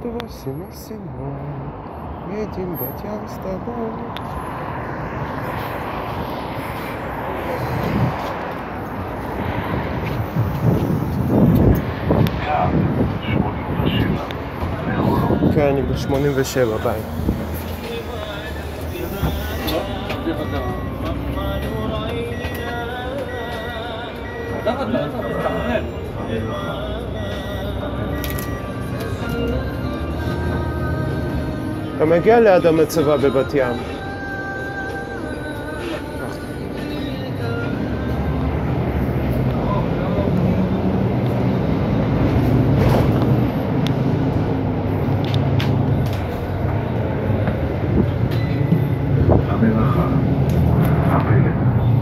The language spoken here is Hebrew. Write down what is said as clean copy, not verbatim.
28 седьмой. Едем, Батян, с тобой. כן, אני ב-87 ביי. אתה מגיע ליד המצבה בבת ים. המלאכה, הפלט.